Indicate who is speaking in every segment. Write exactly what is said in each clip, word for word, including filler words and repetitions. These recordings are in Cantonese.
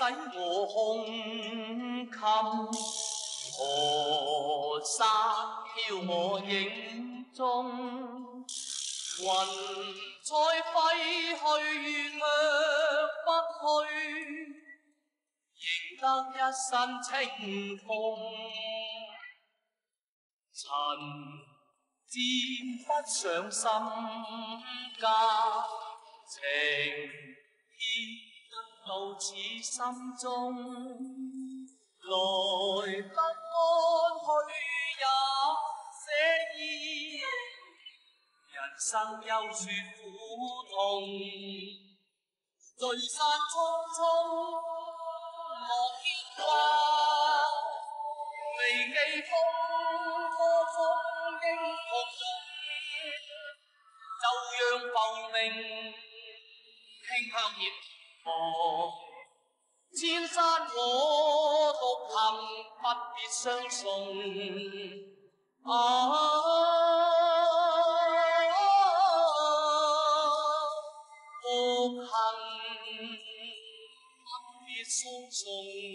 Speaker 1: 我胸襟，河沙飘我影中，云彩挥去，却不去，仍得一身清风。尘沾不上心間，情牽得到此心中，來得安去也寫意，人生休說苦痛，聚散匆匆莫牽掛，未記風波風英雄就讓浮名傾向熱河，千山我獨行，不必相送。啊，獨行不必相送。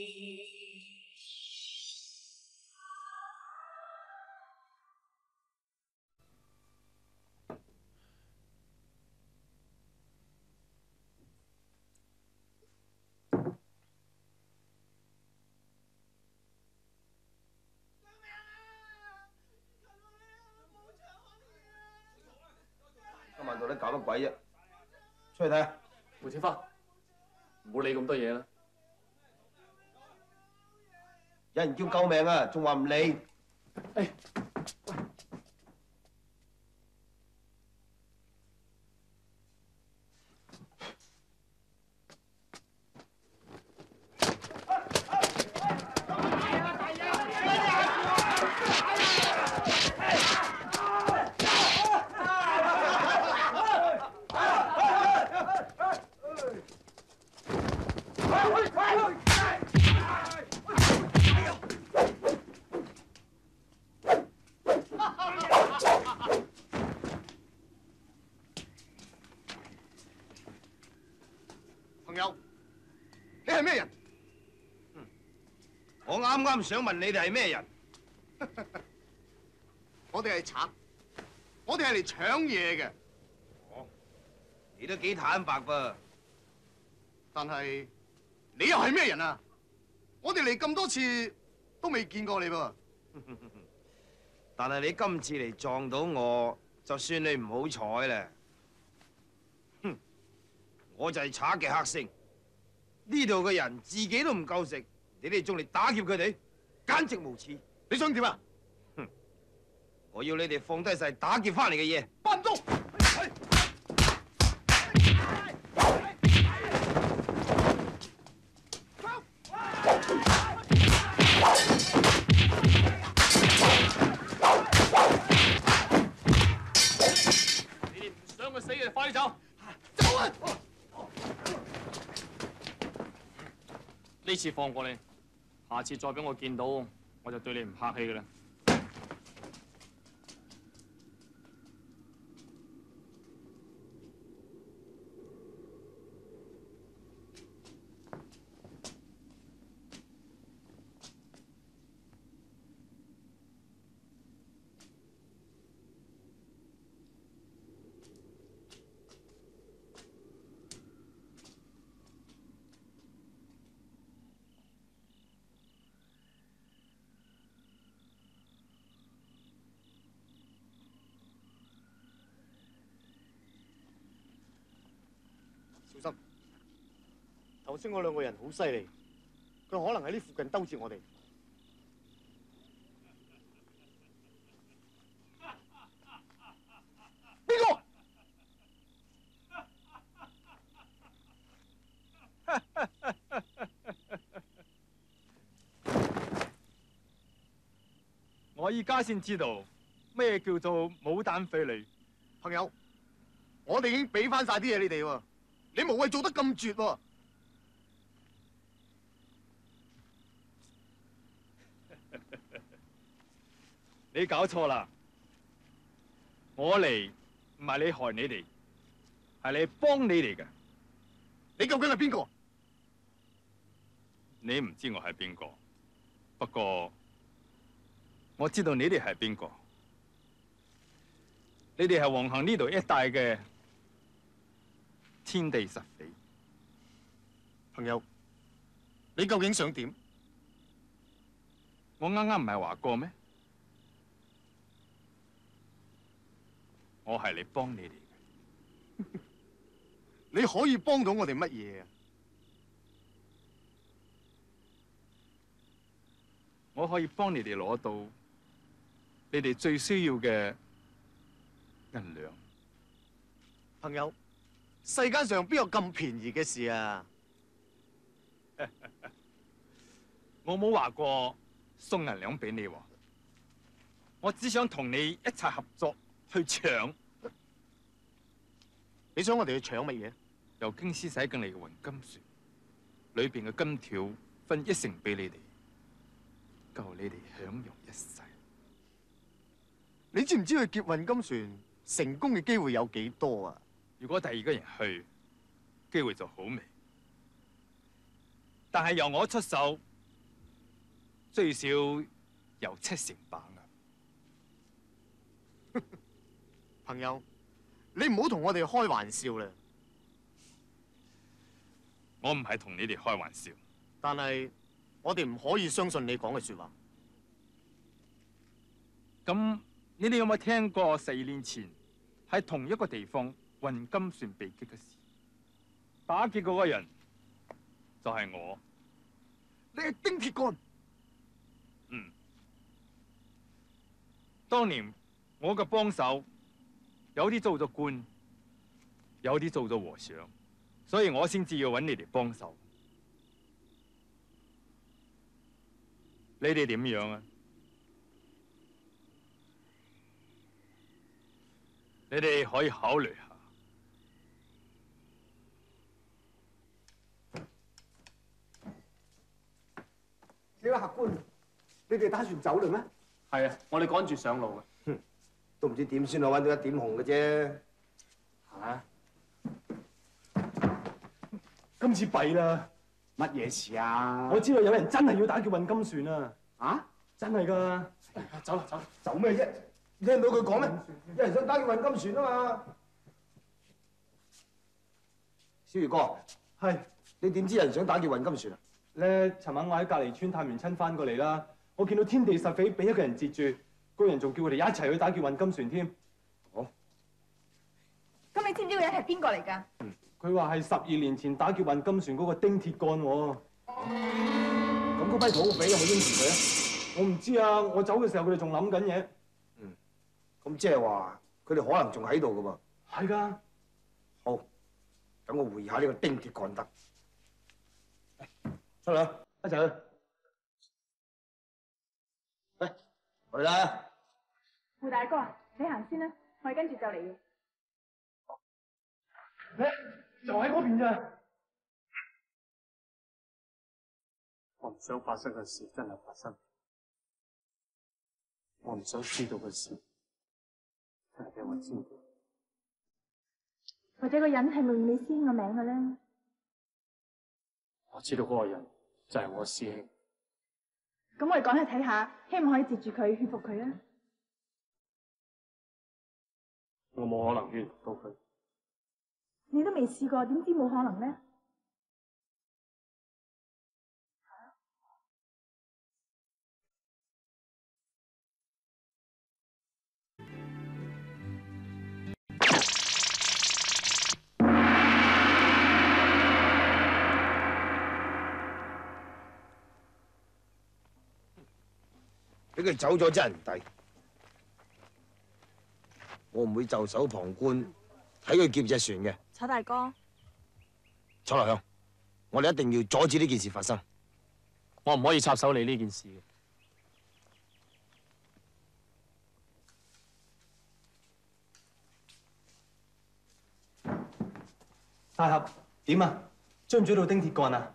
Speaker 2: 今晚到底搞乜鬼啫？出去睇下。
Speaker 3: 胡小花，唔好理咁多嘢啦。
Speaker 2: 有人叫救命啊，仲話唔理。
Speaker 3: 誒，
Speaker 2: 朋友，你係咩人？我啱啱想問你哋係咩人？
Speaker 4: 我哋係賊，我哋係嚟搶嘢嘅。
Speaker 2: 哦，你都幾坦白噃。
Speaker 4: 但係你又係咩人啊？我哋嚟咁多次都未見過你噃。
Speaker 2: 但係你今次嚟撞到我，就算你唔好彩啦。哼，我就係賊嘅黑星。呢度嘅人自己都唔夠食，你哋仲嚟打劫佢哋，簡直無恥！
Speaker 4: 你想點啊？
Speaker 2: 哼，我要你哋放低晒打劫翻嚟嘅嘢，
Speaker 4: 班中。
Speaker 3: 你哋唔想佢死嘅，快啲走！
Speaker 4: 走啊！
Speaker 3: 呢次放過你，下次再俾我見到，我就對你唔客氣㗎啦。
Speaker 4: 小心！頭先嗰兩個人好犀利，佢可能喺呢附近兜住我哋。邊個？
Speaker 5: 我而家先知道咩叫做冇膽飛嚟。
Speaker 4: 朋友，我哋已經俾翻晒啲嘢你哋喎。你無謂做得咁絕喎！
Speaker 5: 你搞錯啦！我嚟唔係你害你哋，係你幫你哋嘅。
Speaker 4: 你究竟係邊個？
Speaker 5: 你唔知我係邊個，不過我知道你哋係邊個。你哋係橫行呢度一帶嘅天地實匪。
Speaker 4: 朋友，你究竟想點？
Speaker 5: 我啱啱唔係話過咩？我係嚟幫你哋嘅。
Speaker 4: 你可以幫到我哋乜嘢啊？
Speaker 5: 我可以幫你哋攞到你哋最需要嘅銀兩。
Speaker 4: 朋友，世間上邊有咁便宜嘅事啊？
Speaker 5: 我冇話過送銀兩俾你喎，我只想同你一齊合作去搶。
Speaker 4: 你想我哋去搶乜嘢？
Speaker 5: 由京師使進嚟嘅運金船，裏邊嘅金條分一成俾你哋，夠你哋享用一世。
Speaker 4: 你知唔知去劫運金船成功嘅機會有幾多啊？
Speaker 5: 如果第二個人去，機會就好微。但係由我出手，最少有七成把握。
Speaker 4: 朋友，你唔好同我哋開玩笑啦。
Speaker 5: 我唔係同你哋開玩笑，
Speaker 4: 但係我哋唔可以相信你講嘅說話。
Speaker 5: 咁你哋有冇聽過四年前喺同一個地方運金船被擊嘅事？打劫嗰個人就係我。
Speaker 4: 你係丁鐵幹。
Speaker 5: 嗯，當年我嘅幫手有啲做咗官，有啲做咗和尚，所以我先至要揾你哋幫手。你哋點樣啊？你哋可以考慮下。
Speaker 6: 呢位客官，你哋打算走嘞咩？
Speaker 3: 係啊，我哋趕住上路嘅。
Speaker 6: 哼，都唔知點先可揾到一點紅嘅啫。
Speaker 3: 嚇！
Speaker 7: 今次弊啦！
Speaker 6: 乜嘢事啊？
Speaker 7: 我知道有人真係要打劫運金船啊！
Speaker 6: 啊？
Speaker 7: 真係㗎！
Speaker 3: 走啦走啦！
Speaker 6: 走咩啫？你聽到佢講咩？有人想打劫運金船啊嘛！小魚哥，
Speaker 7: 係
Speaker 6: 你點知有人想打劫運金船啊？
Speaker 7: 咧，尋晚我喺隔離村探完親翻過嚟啦，我見到天地實匪俾一個人截住，個人仲叫佢哋一齊去打劫運金船添。
Speaker 6: 好。
Speaker 8: 咁你知唔知個人係邊個嚟㗎？
Speaker 7: 嗯，佢話係十二年前打劫運金船嗰個丁鐵幹喎。
Speaker 6: 咁嗰批土匪有冇應承佢啊？
Speaker 7: 我唔知啊，我走嘅時候佢哋仲諗緊嘢。
Speaker 6: 嗯，咁即係話佢哋可能仲喺度㗎喎。
Speaker 7: 係㗎。
Speaker 6: 好，等我會下呢個丁鐵幹得。出嚟，一齊去。喂，去啦！
Speaker 8: 胡大哥，你行先啦，我哋跟住就嚟嘅。
Speaker 7: 咧，就喺嗰邊咋？
Speaker 3: 我唔想發生嘅事真係發生，我唔想知道嘅事真係俾我知道。
Speaker 8: 或者個人係咪用你師兄嘅名嘅咧？
Speaker 3: 我知道嗰個人就係我師兄。
Speaker 8: 咁我哋趕去睇下，希望可以截住佢，勸服佢啊！
Speaker 3: 我冇可能勸服到佢。
Speaker 8: 你都未試過，點知冇可能咧？
Speaker 2: 俾佢走咗真係唔抵，我唔會袖手旁觀睇佢劫隻船嘅。
Speaker 8: 楚大哥，
Speaker 2: 楚留香，我哋一定要阻止呢件事發生。
Speaker 3: 我唔可以插手你呢件事嘅。
Speaker 7: 大俠點啊？追唔追到丁鐵幹啊？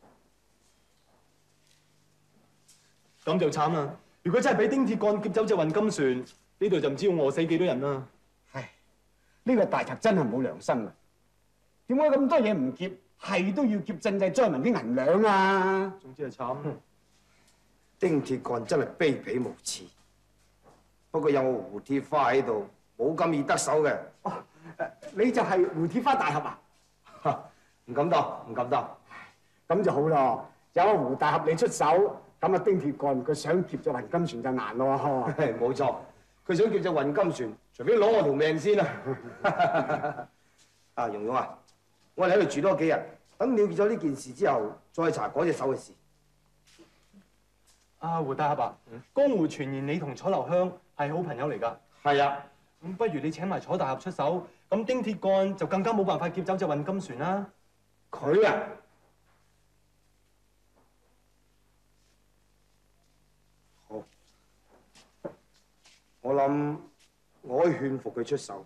Speaker 7: 咁就慘啦！如果真係俾丁鐵幹劫走隻運金船，呢度就唔知要餓死幾多人啦！
Speaker 6: 唉，呢個大賊真係冇良心啊！點解咁多嘢唔劫，
Speaker 9: 係都要劫賑濟災民啲銀兩啊！
Speaker 7: 總之係慘。
Speaker 6: 丁鐵幹真係卑鄙無恥。不過有我胡鐵花喺度，冇咁易得手嘅。
Speaker 9: 哦，你就係胡鐵花大俠啊？
Speaker 6: 唔敢當，唔敢當。
Speaker 9: 咁就好咯，有個胡大俠你出手，咁啊丁鐵幹佢想劫隻雲金船就難咯。
Speaker 6: 冇錯，佢想劫隻雲金船，除非攞我條命先啦。啊，蓉蓉啊，我哋喺度住多幾日，等了結咗呢件事之後，再查嗰隻手嘅事。
Speaker 7: 啊，胡大俠啊，江湖傳言你同楚留香係好朋友嚟㗎。
Speaker 6: 係啊，
Speaker 7: 咁不如你請埋楚大俠出手，咁丁鐵幹就更加冇辦法劫走隻運金船啦。
Speaker 6: 佢啊，好，我諗我可以勸服佢出手。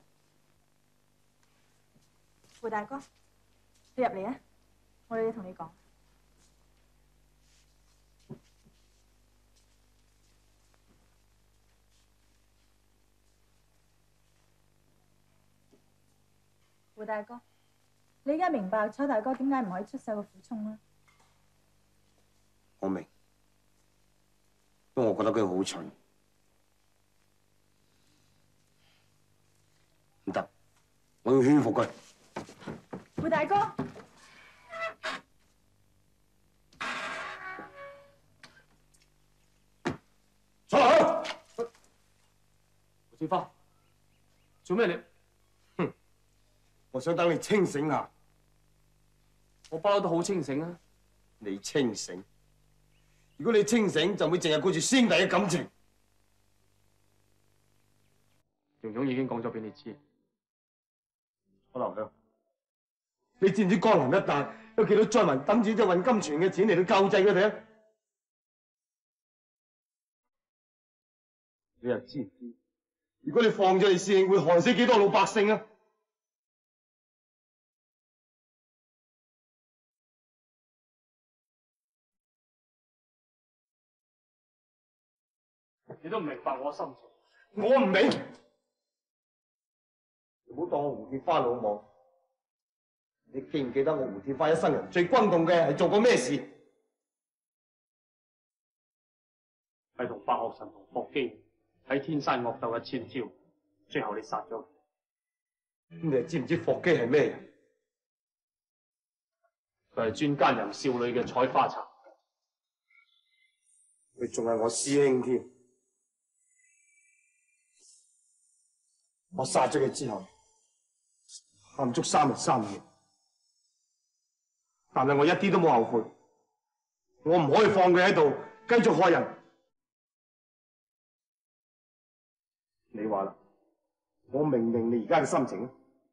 Speaker 8: 胡大哥，你入嚟啊！我有嘢同你講。胡大哥，你而家明白楚大哥點解唔可以出手嘅苦衷啦？
Speaker 6: 我明，不過我覺得佢好蠢。唔得，我要勸服佢。
Speaker 8: 胡大哥，
Speaker 6: 楚留香，
Speaker 3: 胡鐵花，做咩你？
Speaker 6: 哼，我想等你清醒下。
Speaker 3: 我不嬲都好清醒啊！
Speaker 6: 你清醒？如果你清醒，就唔會淨係顧住兄弟嘅感情。
Speaker 3: 蓉蓉已經講咗俾你知。
Speaker 6: 楚留香，你知唔知江南一帶有幾多災民等住隻運金船嘅錢嚟到救濟佢哋啊？你又知唔知？如果你放咗你師兄，會害死幾多老百姓啊？
Speaker 3: 你都唔明白我心情。
Speaker 6: 我唔明，你唔好當我胡鐵花魯莽。你記唔記得我胡鐵花一生人最轟動嘅係做過咩事？
Speaker 3: 係同白鶴神同霍基喺天山惡鬥一千招，最後你殺咗佢。
Speaker 6: 咁你又知唔知霍基係咩人？
Speaker 3: 佢係專奸淫少女嘅採花賊。
Speaker 6: 佢仲係我師兄添。我殺咗佢之後，喊足三日三夜，但係我一啲都冇後悔。我唔可以放佢喺度繼續害人。你話啦，我明唔明你而家嘅心情？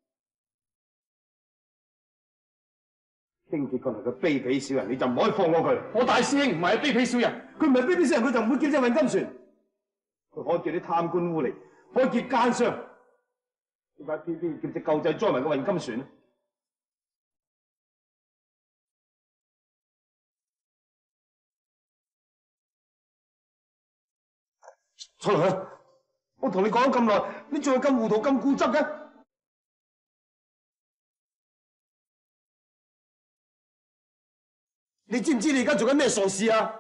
Speaker 6: 丁鐵幹係個卑鄙小人，你就唔可以放過佢。
Speaker 3: 我大師兄唔係卑鄙小人，
Speaker 6: 佢唔係卑鄙小人，佢就唔會劫隻運金船。佢可以劫啲貪官污吏，可以劫奸商。點解偏偏劫隻救濟災民嘅運金船呢？楚留香，我同你講咗咁耐，你仲係咁糊塗、咁固執嘅？你知唔知你而家做緊咩傻事啊？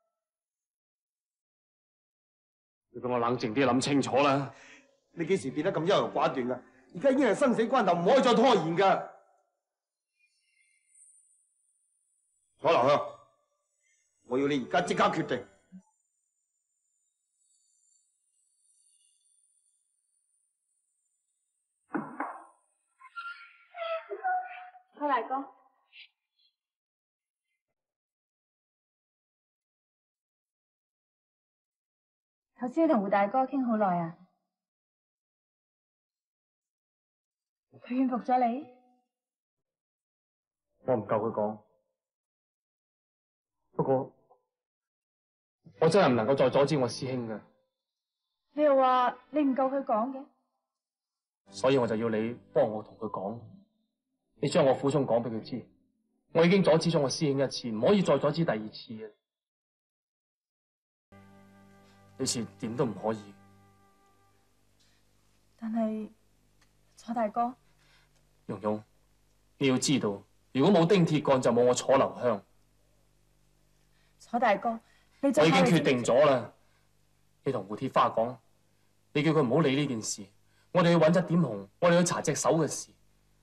Speaker 3: 你俾我冷靜啲諗清楚啦！
Speaker 6: 你幾時變得咁優柔寡斷噶？而家已經係生死關頭，唔可以再拖延噶。楚留香，我要你而家即刻決定。
Speaker 8: 楚大哥，頭先你同胡大哥傾好耐啊？佢勸服咗你？
Speaker 3: 我唔夠佢講，不過我真係唔能夠再阻止我師兄嘅，
Speaker 8: 你又話你唔夠佢講嘅？
Speaker 3: 所以我就要你幫我同佢講，你將我苦衷講俾佢知。我已經阻止咗我師兄一次，唔可以再阻止第二次嘅。呢次點都唔可以。
Speaker 8: 但係楚大哥，
Speaker 3: 蓉蓉，你要知道， 如果冇丁鐵幹，就冇我楚留香。
Speaker 8: 楚大哥，你
Speaker 3: 我已經決定咗啦。你同胡鐵花講，你叫佢唔好理呢件事。我哋去揾一點紅，我哋去查隻手嘅事。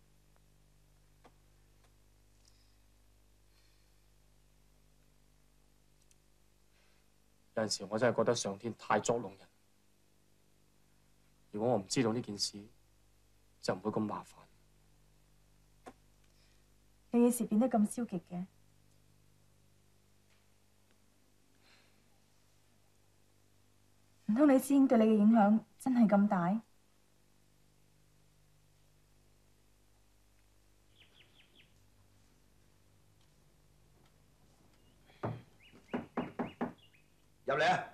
Speaker 3: 有陣時我真係覺得上天太捉弄人。如果我唔知道呢件事，就唔會咁麻煩。
Speaker 8: 你幾時變得咁消極嘅？唔通你師兄對你嘅影響真係咁大？
Speaker 6: 入嚟啊！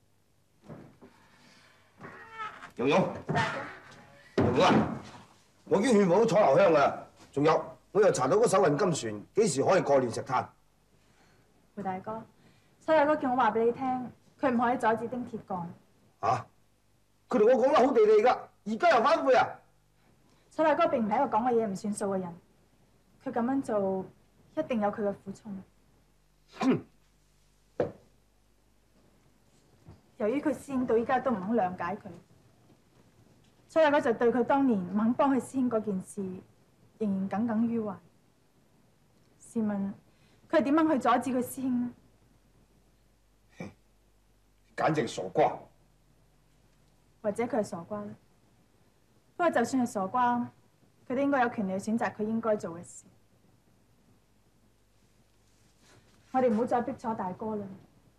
Speaker 6: 蓉蓉，蓉蓉啊！我已經勸冇咗楚留香噶啦，仲有我又查到嗰艘運金船幾時可以過亂石灘。
Speaker 8: 胡大哥，楚大哥叫我話俾你聽，佢唔可以阻止丁鐵幹。
Speaker 6: 嚇！佢同我講得好地地㗎，而家又反悔啊！
Speaker 8: 楚大哥並唔係一個講嘅嘢唔算數嘅人，佢咁樣做一定有佢嘅苦衷。由於佢師兄到依家都唔肯諒解佢，楚大哥就對佢當年唔肯幫佢師兄嗰件事，仍然耿耿於懷。試問佢係點樣去阻止佢師兄呢？
Speaker 6: 簡直係傻瓜！
Speaker 8: 或者佢係傻瓜咧？不過就算係傻瓜，佢都應該有權利去選擇佢應該做嘅事。我哋唔好再逼楚大哥啦。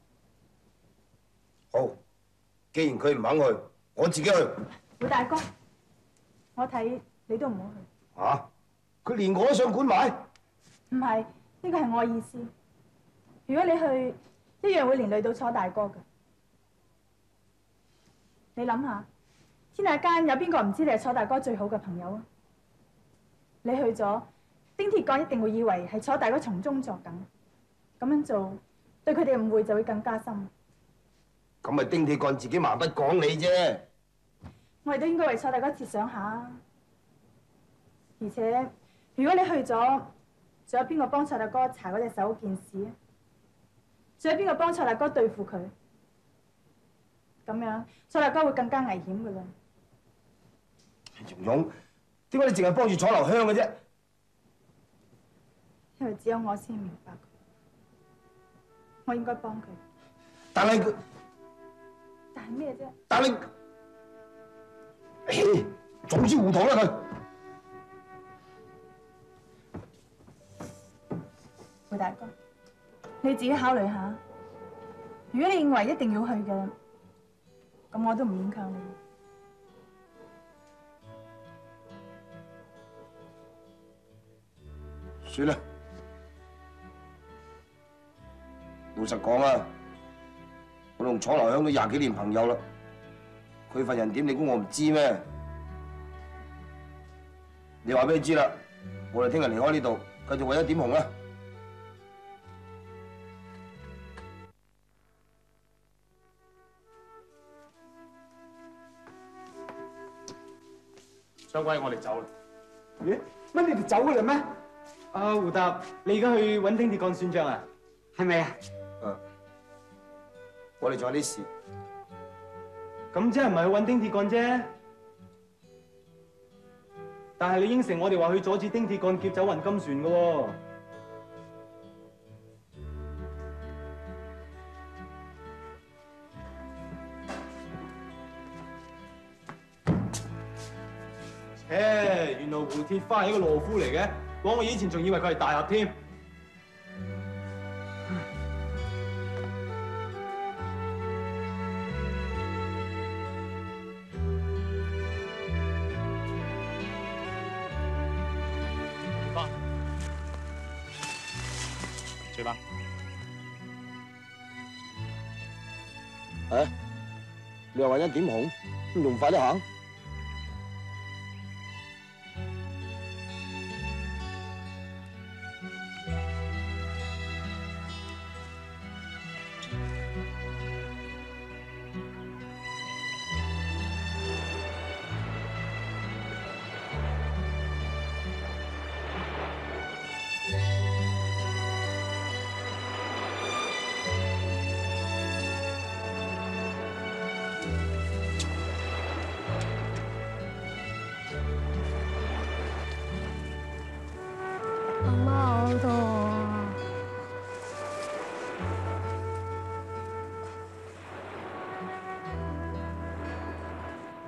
Speaker 6: 好，既然佢唔肯去，我自己去。
Speaker 8: 胡大哥，我睇你都唔好去。
Speaker 6: 嚇！佢連我都想管埋？
Speaker 8: 唔係，呢個係我意思。如果你去，一樣會連累到楚大哥嘅。你諗下，天下間有邊個唔知你係楚大哥最好嘅朋友啊？你去咗，丁鐵幹一定會以為係楚大哥從中作梗，咁樣做對佢哋嘅誤會就會更加深。
Speaker 6: 咁咪丁鐵幹自己蠻不講理啫。
Speaker 8: 我哋都應該為楚大哥設想下。而且，如果你去咗，仲有邊個幫楚大哥查嗰隻手件事啊？仲有邊個幫楚大哥對付佢？咁樣，楚大哥會更加危險噶啦。
Speaker 6: 蓉蓉，點解你淨係幫住楚留香嘅啫？
Speaker 8: 因為只有我先明白佢，我應該幫佢。
Speaker 6: 但係佢，
Speaker 8: 但係咩啫？
Speaker 6: 但係，唉，總之糊塗啦佢。
Speaker 8: 胡大哥，你自己考慮下。如果你認為一定要去嘅，咁我都唔勉強你。
Speaker 6: 算啦，老實講啊，我同楚留香都廿幾年朋友啦，佢份人點你估我唔知咩？你話俾佢知啦，我哋聽日離開呢度，繼續為一點紅啦。
Speaker 3: 掌櫃，我哋走啦。
Speaker 9: 咦？乜你哋走㗎啦咩？
Speaker 7: 啊，胡達，你而家去揾丁鐵幹算賬啊？
Speaker 9: 係咪啊？
Speaker 6: 誒，我哋仲有啲事。
Speaker 7: 咁即係唔係去揾丁鐵幹啫？但係你應承我哋話去阻止丁鐵幹劫走運金船嘅喎。切，原來胡鐵花係一個懦夫嚟嘅，講我以前仲以為佢係大俠添。
Speaker 3: 醉吧。
Speaker 6: 誒，你又為一點紅，咁仲快啲行？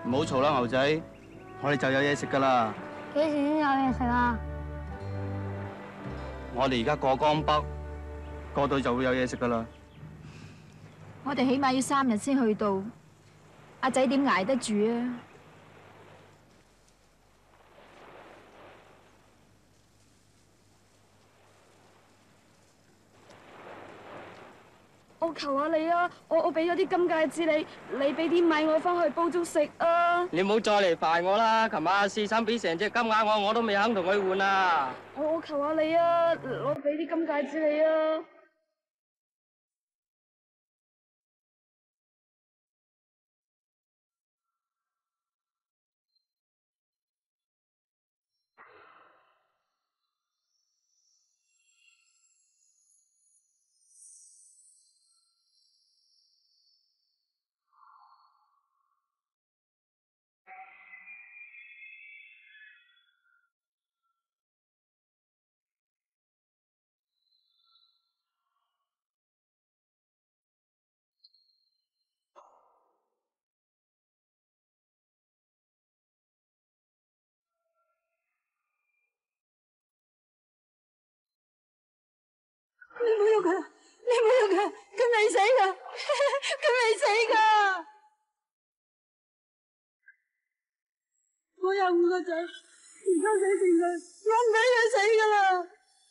Speaker 10: 唔好嘈啦，牛仔，我哋就有嘢食噶啦。
Speaker 11: 幾時先有嘢食啊？
Speaker 10: 我哋而家過江北，過到就會有嘢食噶啦。
Speaker 12: 我哋起碼要三日先去到，阿仔點捱得住啊？
Speaker 11: 我求下你啊！我我俾咗啲金戒指你，你俾啲米我翻去煲粥食啊！
Speaker 10: 你唔好再嚟煩我啦！琴晚四嬸俾成隻金鴨我，我都未肯同佢換啊！
Speaker 11: 我我求下你啊！我俾啲金戒指你啊！你唔好喐佢啦！你唔好喐佢，佢未死噶，佢未死噶！我有五個仔，而家死剩佢，我唔俾佢死噶啦！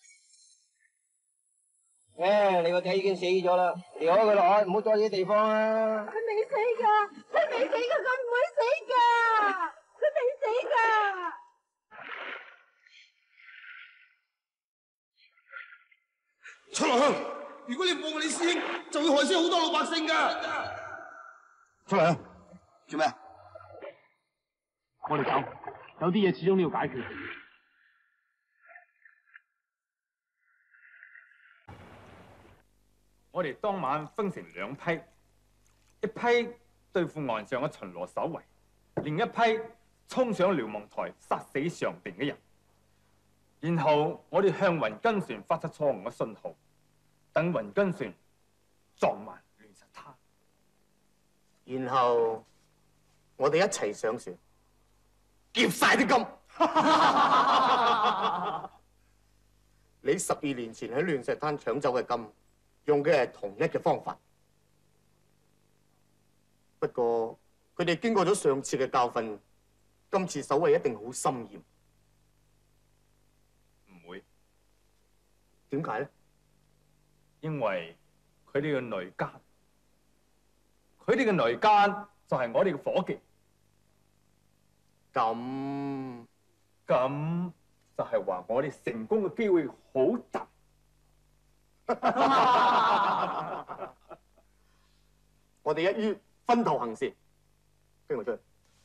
Speaker 10: 誒，你個仔已經死咗啦，離開佢落海，唔好阻住啲地方啊！
Speaker 11: 佢未死噶，佢未死噶，佢唔會死噶，佢未死噶！
Speaker 6: 出來香，如果你唔放過你師兄，就會害死好多老百姓㗎。出嚟啊！做咩啊？
Speaker 3: 我哋走，有啲嘢始終都要解決。
Speaker 5: 我哋當晚分成兩批，一批對付岸上嘅巡邏守衛，另一批衝上瞭望台殺死上定嘅人。然後我哋向雲根船發出錯誤嘅信號，等雲根船撞埋亂實他。
Speaker 9: 然後我哋一齊上船，劫晒啲金。你十二年前喺亂石灘搶走嘅金，用嘅係同一嘅方法。不過佢哋經過咗上次嘅教訓，今次守衛一定好森嚴。
Speaker 5: 唔會。
Speaker 9: 點解咧？
Speaker 5: 因為佢哋嘅內奸，佢哋嘅內奸就係我哋嘅伙計。
Speaker 9: 咁
Speaker 5: 咁就係話我哋成功嘅機會好大。
Speaker 9: 我哋一於分頭行事，跟我出去。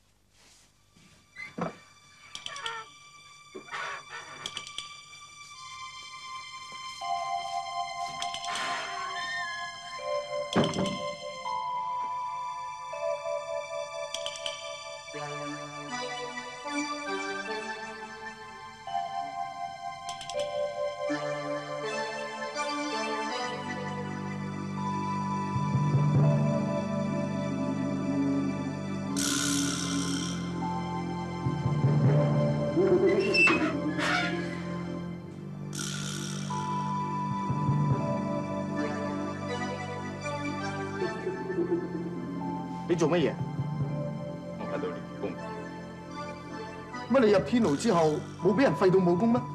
Speaker 9: 你做乜嘢？
Speaker 5: 我喺度練功。
Speaker 9: 乜你入天牢之後冇俾人廢到武功咩？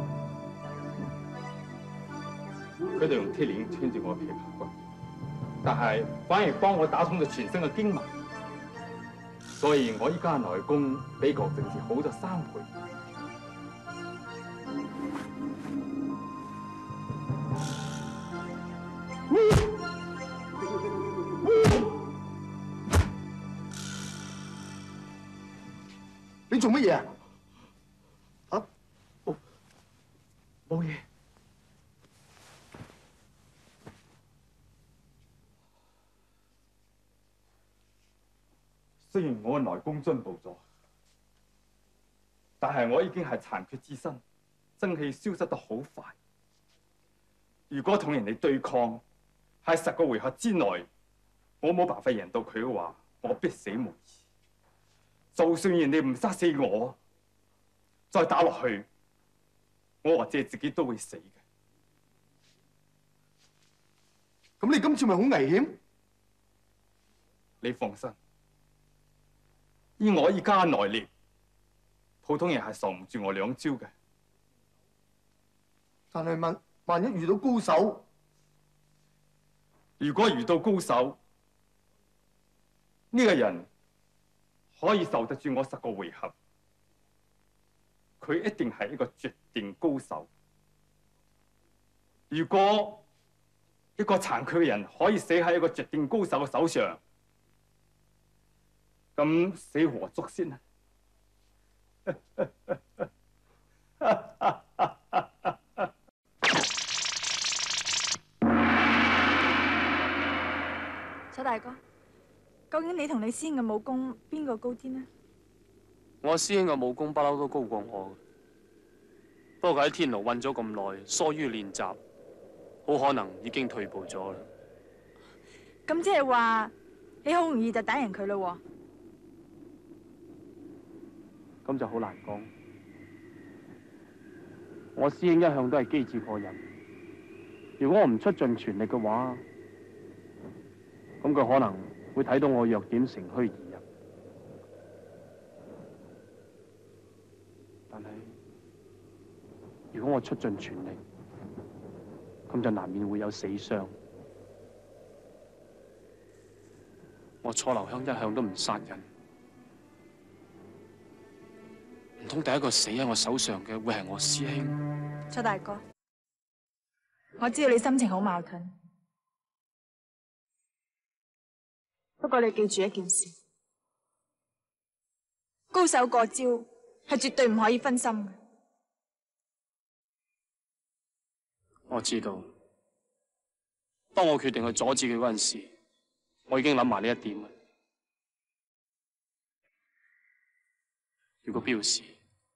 Speaker 5: 佢哋用鐵鏈穿住我嘅琵琶骨，但係反而幫我打通咗全身嘅經脈，所以我依家內功比郭正是好咗三倍。
Speaker 9: 你做乜嘢啊？嚇？冇冇嘢。
Speaker 5: 雖然我嘅內功進步咗，但係我已經係殘缺之身，真氣消失得好快。如果同人哋對抗，喺十個回合之內，我冇辦法贏到佢嘅話，我必死無疑。 就算人哋唔殺死我，再打落去，我或者自己都會死嘅。
Speaker 4: 咁你今次咪好危險？
Speaker 5: 你放心，以我依家內力，普通人係受唔住我兩招嘅。
Speaker 4: 但係萬萬一遇到高手，
Speaker 5: 如果遇到高手，呢個人可以受得住我十個回合，佢一定係一個絕頂高手。如果一個殘缺嘅人可以死喺一個絕頂高手嘅手上，咁死何足先啊？
Speaker 8: 楚大哥，究竟你同你師兄嘅武功邊個高啲呢？
Speaker 3: 我師兄嘅武功不嬲都高過我嘅，不過佢喺天牢混咗咁耐，疏於練習，好可能已經退步咗啦。
Speaker 8: 咁即係話你好容易就打贏佢咯？
Speaker 3: 咁就好難講。我師兄一向都係機智過人，如果我唔出盡全力嘅話，咁佢可能會睇到我弱點，乘虛而入。但係如果我出盡全力，咁就難免會有死傷。我楚留香一向都唔殺人，唔通第一個死喺我手上嘅會係我師兄？
Speaker 8: 楚大哥，我知道你心情好矛盾，不過你記住一件事，高手過招係絕對唔可以分心嘅。
Speaker 3: 我知道，當我決定去阻止佢嗰陣時，我已經諗埋呢一點啦。如果必要時，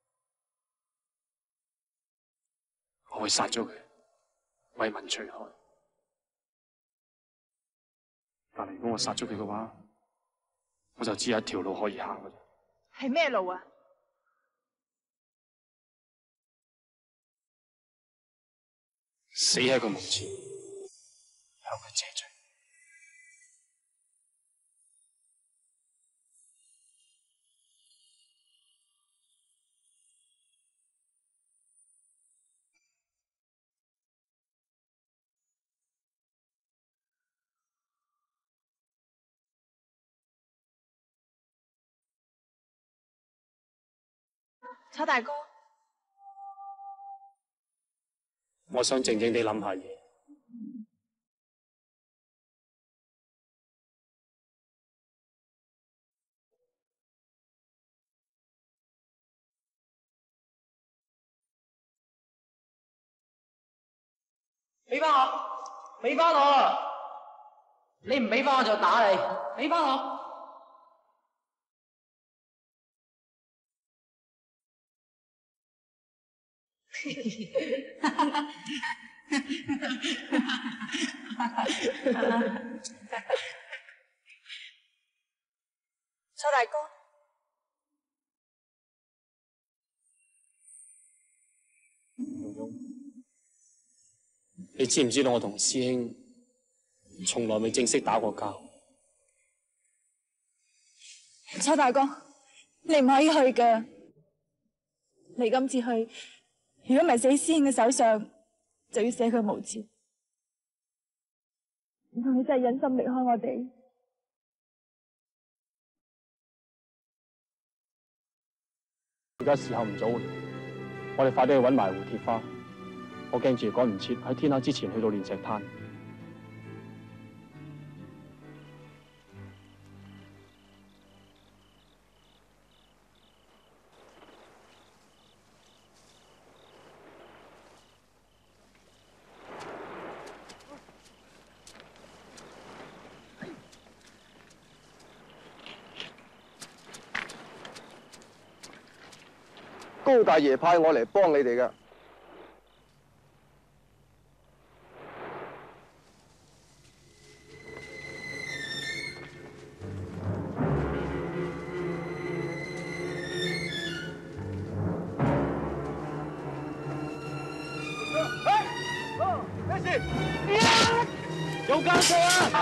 Speaker 3: 我會殺咗佢，為民除害。但係如果我殺咗佢嘅話，我就只有一條路可以行嘅啫。
Speaker 8: 係咩路啊？
Speaker 3: 死喺佢墓前，向佢謝罪。
Speaker 8: 楚大哥，
Speaker 3: 我想靜靜地諗下嘢。
Speaker 10: 俾翻我，俾翻我！你唔俾翻我就打你，俾翻我！
Speaker 8: 楚大哥，
Speaker 3: 你知唔知道我同師兄從來未正式打過交？
Speaker 8: 楚大哥，你唔可以去㗎，你今次去，如果唔係死師兄嘅手上，就要寫佢無字。唔通你真係忍心離開我哋？
Speaker 3: 而家時候唔早，我哋快啲去搵埋胡鐵花。我驚住趕唔切喺天黑之前去到煉石灘。
Speaker 6: 高大爺派我嚟幫你哋嘅。
Speaker 3: 有間錯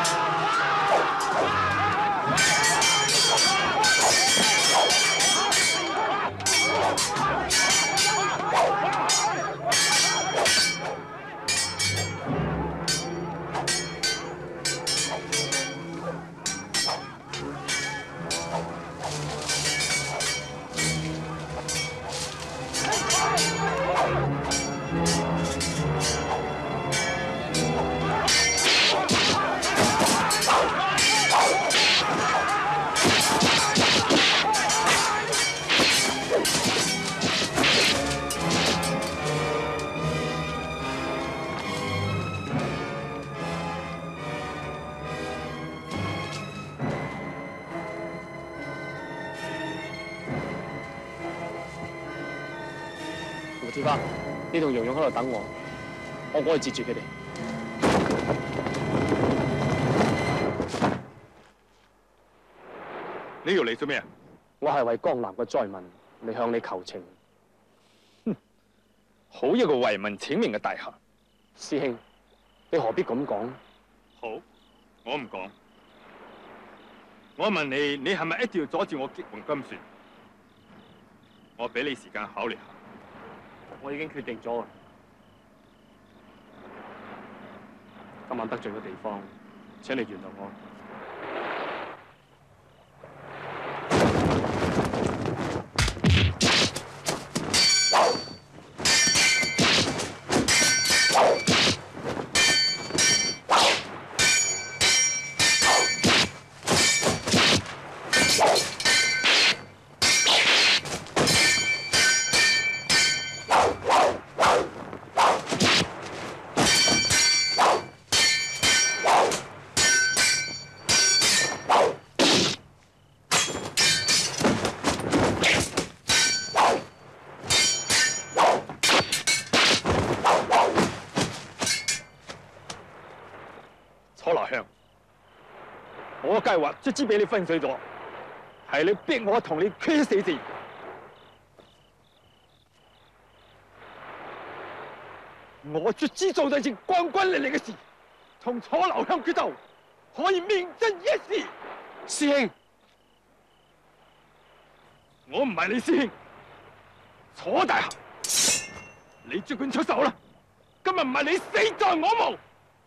Speaker 3: 胡鐵花，你同蓉蓉喺度等我，我過去截住佢哋。
Speaker 5: 你要嚟做咩啊？
Speaker 3: 我係為江南嘅災民嚟向你求情。
Speaker 5: 哼，好一個為民請命嘅大俠。
Speaker 3: 師兄，你何必咁講？
Speaker 5: 好，我唔講。我問你，你係咪一定要阻住我擊黃金船？我俾你時間考慮下。
Speaker 3: 我已經決定咗，今晚得罪嘅地方，請你原諒我。
Speaker 5: 楚留香，我嘅計劃卒之俾你粉碎咗，係你逼我同你決死戰。我卒之做咗件轟轟烈烈嘅事，同楚留香決鬥，可以名震一時。
Speaker 3: 師兄，
Speaker 5: 我唔係你師兄，楚大俠，你即管出手啦！今日唔係你死在我無。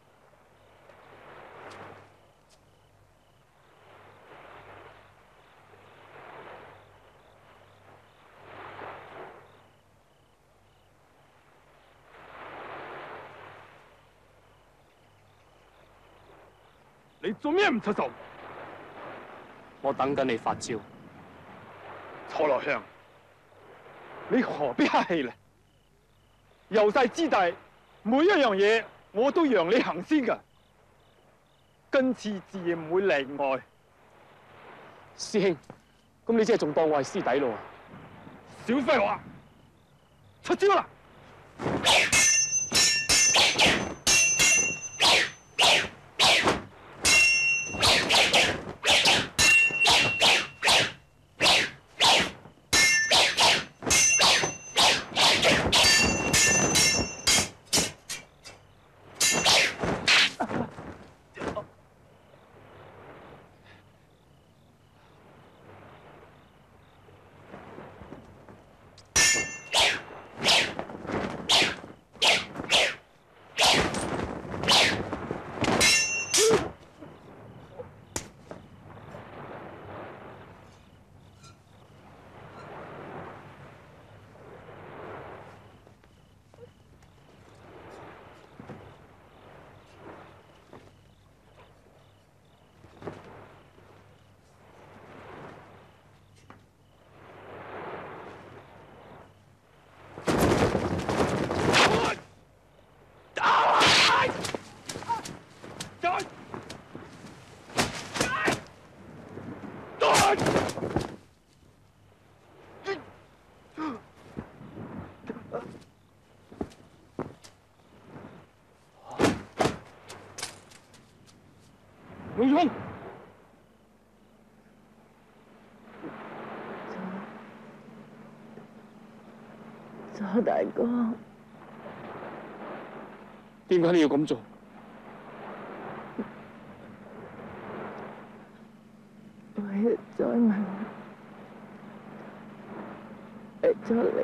Speaker 5: 你做咩唔出手？
Speaker 3: 我等緊你發招。
Speaker 5: 楚留香，你何必客氣咧？由細之大，每一樣嘢我都讓你行先㗎，今次自然唔會例外。
Speaker 3: 師兄，咁你即係仲當我係師弟咯？
Speaker 5: 少廢話，出招啦！
Speaker 3: 永聰，
Speaker 11: 楚大哥，
Speaker 3: 點解你要咁做？
Speaker 11: 錫咗你。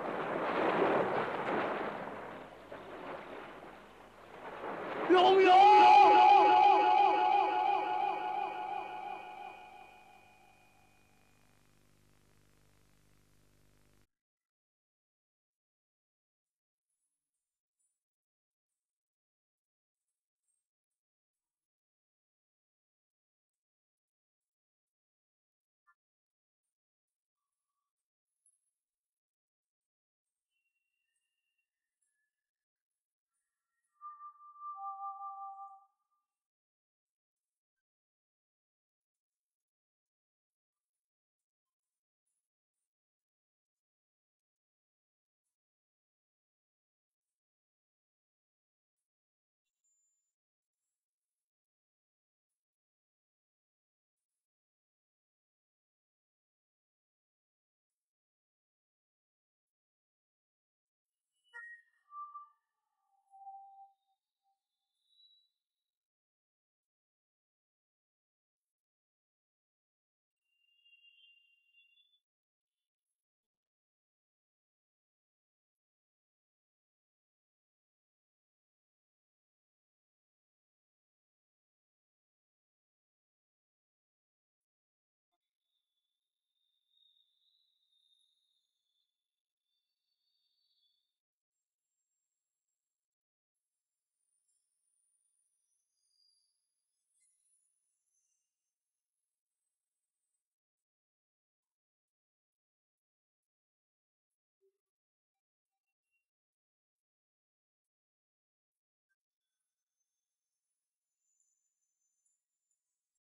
Speaker 1: 龍勇。